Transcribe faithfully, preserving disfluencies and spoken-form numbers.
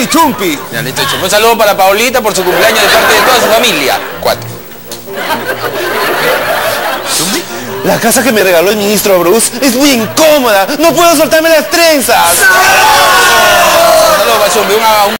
Hey, Chumpi. Ya, listo, Chumpi. Un saludo para Paulita por su cumpleaños de parte de toda su familia. Cuatro. ¿Chumpi? La casa que me regaló el ministro Bruce es muy incómoda. No puedo soltarme las trenzas. Un saludo para Chumpi. Un, un